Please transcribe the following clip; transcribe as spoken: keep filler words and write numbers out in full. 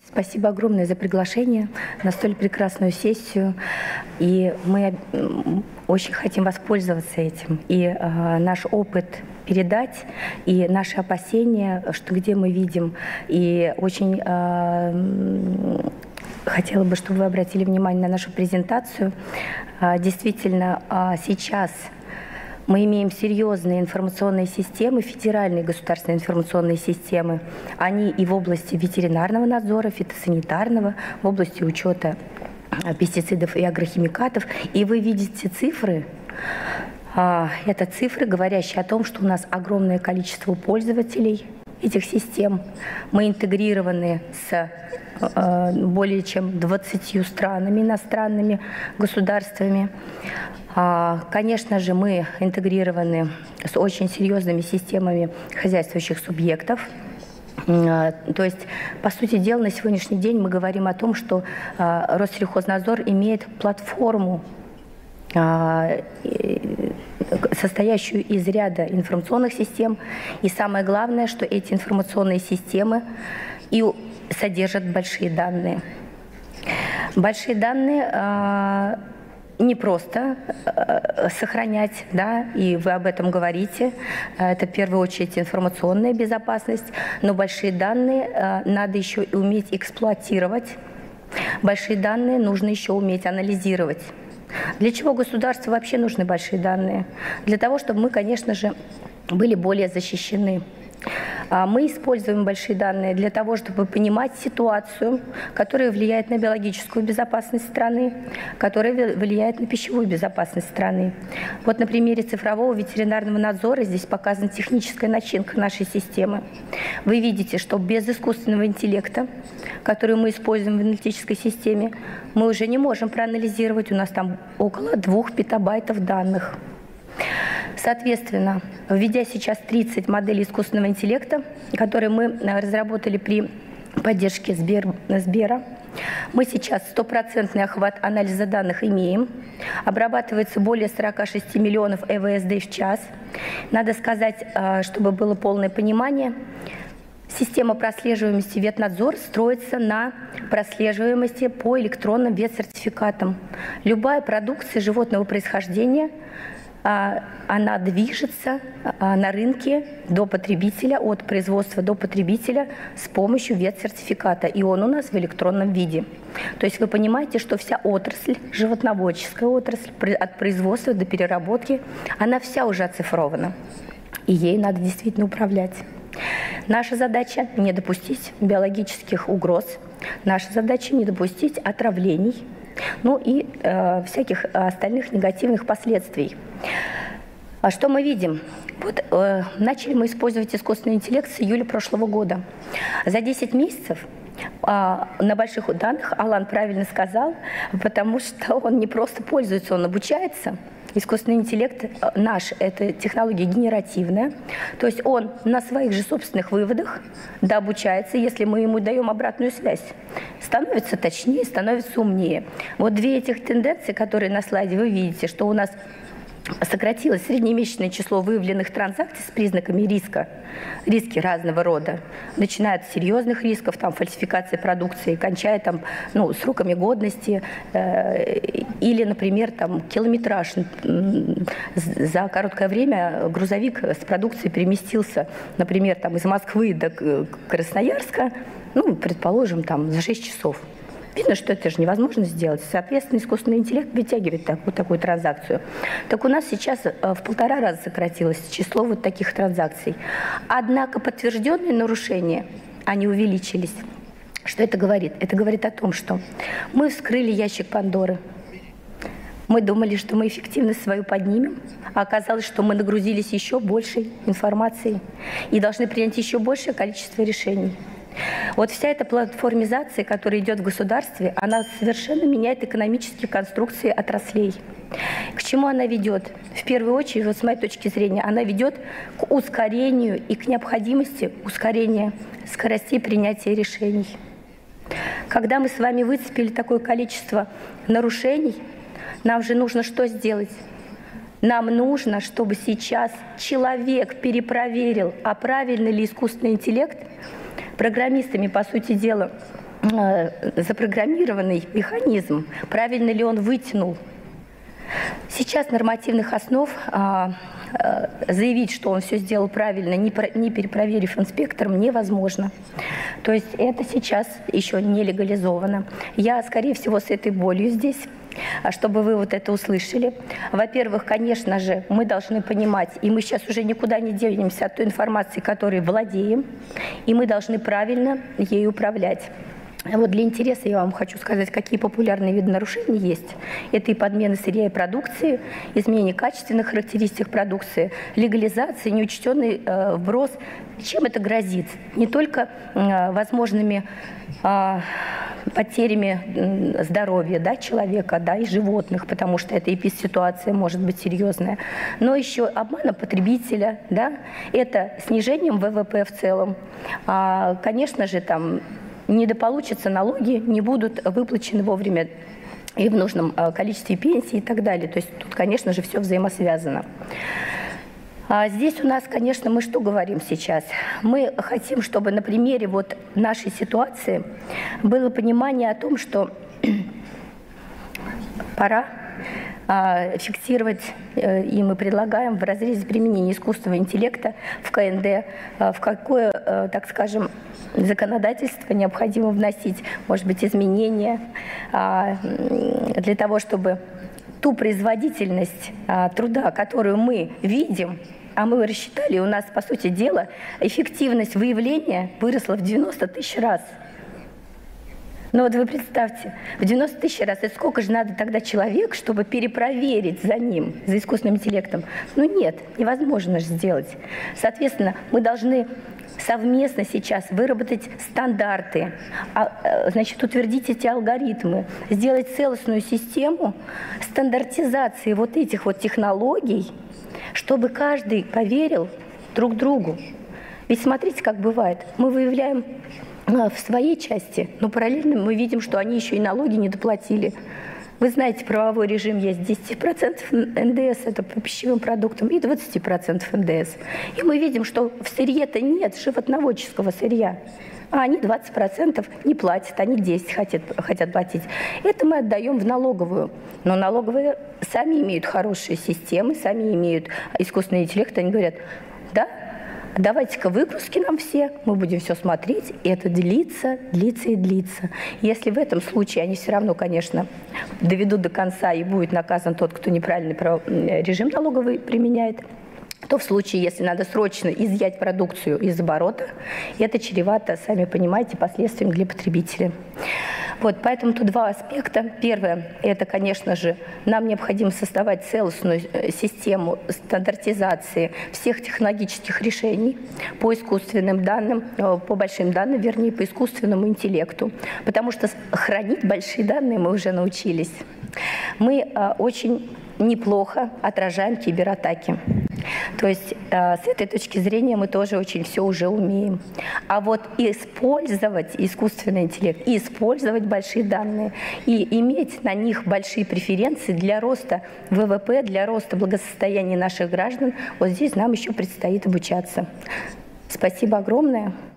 Спасибо огромное за приглашение на столь прекрасную сессию. И мы очень хотим воспользоваться этим. И э, наш опыт передать, и наши опасения, что где мы видим. И очень э, хотела бы, чтобы вы обратили внимание на нашу презентацию. Э, действительно, э, сейчас мы имеем серьезные информационные системы, федеральные государственные информационные системы. Они и в области ветеринарного надзора, фитосанитарного, в области учета пестицидов и агрохимикатов. И вы видите цифры. Это цифры, говорящие о том, что у нас огромное количество пользователей этих систем. Мы интегрированы с более чем двадцатью странами, иностранными государствами. Конечно же, мы интегрированы с очень серьезными системами хозяйствующих субъектов. То есть, по сути дела, на сегодняшний день мы говорим о том, что Россельхознадзор имеет платформу, состоящую из ряда информационных систем. И самое главное, что эти информационные системы и содержат большие данные. Большие данные не просто сохранять, да, и вы об этом говорите. Это в первую очередь информационная безопасность, но большие данные надо еще и уметь эксплуатировать. Большие данные нужно еще уметь анализировать. Для чего государству вообще нужны большие данные? Для того, чтобы мы, конечно же, были более защищены. Мы используем большие данные для того, чтобы понимать ситуацию, которая влияет на биологическую безопасность страны, которая влияет на пищевую безопасность страны. Вот на примере цифрового ветеринарного надзора здесь показана техническая начинка нашей системы. Вы видите, что без искусственного интеллекта, который мы используем в аналитической системе, мы уже не можем проанализировать, у нас там около двух петабайтов данных. Соответственно, введя сейчас тридцать моделей искусственного интеллекта, которые мы разработали при поддержке Сбер, Сбера, мы сейчас стопроцентный охват анализа данных имеем. Обрабатывается более сорока шести миллионов э вэ эс дэ в час. Надо сказать, чтобы было полное понимание, система прослеживаемости ветнадзор строится на прослеживаемости по электронным ветсертификатам. Любая продукция животного происхождения, она движется на рынке до потребителя, от производства до потребителя с помощью ветсертификата. И он у нас в электронном виде. То есть вы понимаете, что вся отрасль, животноводческая отрасль, от производства до переработки, она вся уже оцифрована. И ей надо действительно управлять. Наша задача – не допустить биологических угроз. Наша задача – не допустить отравлений, ну и э, всяких остальных негативных последствий. А что мы видим? Вот э, начали мы использовать искусственный интеллект с июля прошлого года. За десять месяцев э, на больших данных, Алан правильно сказал, потому что он не просто пользуется, он обучается. Искусственный интеллект наш – это технология генеративная, то есть он на своих же собственных выводах дообучается, если мы ему даем обратную связь. Становится точнее, становится умнее. Вот две этих тенденции, которые на слайде вы видите, что у нас сократилось среднемесячное число выявленных транзакций с признаками риска, риски разного рода, начиная от серьезных рисков, там, фальсификации продукции, кончая там, ну, сроками годности, э, или, например, там, километраж. За короткое время грузовик с продукцией переместился, например, там, из Москвы до Красноярска, ну, предположим, там, за шесть часов. Видно, что это же невозможно сделать. Соответственно, искусственный интеллект вытягивает так, вот такую транзакцию. Так у нас сейчас в полтора раза сократилось число вот таких транзакций. Однако подтвержденные нарушения, они увеличились. Что это говорит? Это говорит о том, что мы вскрыли ящик Пандоры. Мы думали, что мы эффективность свою поднимем, а оказалось, что мы нагрузились еще большей информацией и должны принять еще большее количество решений. Вот вся эта платформизация, которая идет в государстве, она совершенно меняет экономические конструкции отраслей. К чему она ведет? В первую очередь, вот с моей точки зрения, она ведет к ускорению и к необходимости ускорения скоростей принятия решений. Когда мы с вами выцепили такое количество нарушений, нам же нужно что сделать? Нам нужно, чтобы сейчас человек перепроверил, а правильно ли искусственный интеллект. Программистами, по сути дела, запрограммированный механизм, правильно ли он вытянул. Сейчас нормативных основ а, а, заявить, что он все сделал правильно, не, про, не перепроверив инспектором, невозможно. То есть это сейчас еще не легализовано. Я, скорее всего, с этой болью здесь, чтобы вы вот это услышали. Во-первых, конечно же, мы должны понимать, и мы сейчас уже никуда не денемся от той информации, которой владеем, и мы должны правильно ей управлять. Вот для интереса я вам хочу сказать, какие популярные виды нарушений есть. Это и подмена сырья и продукции, изменение качественных характеристик продукции, легализация, неучтенный э, вброс. Чем это грозит? Не только э, возможными э, потерями здоровья, да, человека, да, и животных, потому что эта эпидситуация может быть серьезная, но еще обманом потребителя, да, это снижением вэ вэ пэ в целом. А, конечно же, там недополучатся налоги, не будут выплачены вовремя и в нужном количестве пенсий и так далее. То есть тут, конечно же, все взаимосвязано. А здесь у нас, конечно, мы что говорим сейчас? Мы хотим, чтобы на примере вот нашей ситуации было понимание о том, что пора фиксировать, и мы предлагаем в разрезе применения искусственного интеллекта в ка эн дэ, в какое, так скажем, законодательство необходимо вносить, может быть, изменения для того, чтобы ту производительность труда, которую мы видим, а мы рассчитали, у нас, по сути дела, эффективность выявления выросла в девяносто тысяч раз. Но вот вы представьте, в девяносто тысяч раз, это сколько же надо тогда человек, чтобы перепроверить за ним, за искусственным интеллектом? Ну нет, невозможно же сделать. Соответственно, мы должны совместно сейчас выработать стандарты, значит, утвердить эти алгоритмы, сделать целостную систему стандартизации вот этих вот технологий, чтобы каждый поверил друг другу. Ведь смотрите, как бывает, мы выявляем в своей части, но параллельно мы видим, что они еще и налоги не доплатили. Вы знаете, правовой режим есть десять процентов эн дэ эс, это по пищевым продуктам, и двадцать процентов эн дэ эс. И мы видим, что в сырье-то нет животноводческого сырья, а они двадцать процентов не платят, они десять процентов хотят, хотят платить. Это мы отдаем в налоговую. Но налоговые сами имеют хорошие системы, сами имеют искусственный интеллект, они говорят, да, давайте-ка выгрузки нам все, мы будем все смотреть, и это длится, длится и длится. Если в этом случае они все равно, конечно, доведут до конца и будет наказан тот, кто неправильный режим налоговый применяет, то в случае, если надо срочно изъять продукцию из оборота, это чревато, сами понимаете, последствиями для потребителя. Вот, поэтому тут два аспекта. Первое, это, конечно же, нам необходимо создавать целостную систему стандартизации всех технологических решений по искусственным данным, по большим данным, вернее, по искусственному интеллекту. Потому что хранить большие данные мы уже научились. Мы очень неплохо отражаем кибератаки. То есть э, с этой точки зрения мы тоже очень все уже умеем. А вот использовать искусственный интеллект, и использовать большие данные, и иметь на них большие преференции для роста вэ вэ пэ, для роста благосостояния наших граждан, вот здесь нам еще предстоит обучаться. Спасибо огромное.